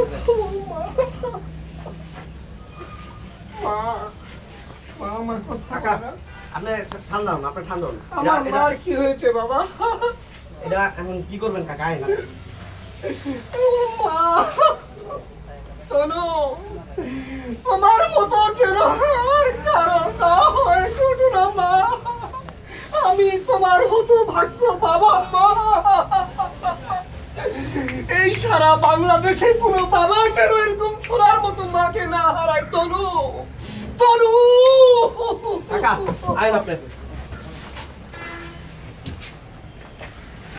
কাকা আপনি ঠান্ডা হন, আপনি ঠান্ডা হন। আমার মার কি হয়েছে বাবা? এটা এখন কি করবেন কাকা? আয় না তনু, তোমার মতো যেন কারণ না হয় শুধু না মা। আমি তোমার হতভাগ্য বাবা মা। এই সারা বাংলাদেশে কোনো বাবা যেন এরকম ছোড়ার মতো মাকে না হারায়। তনু, তনু কাকা আয় আপনি।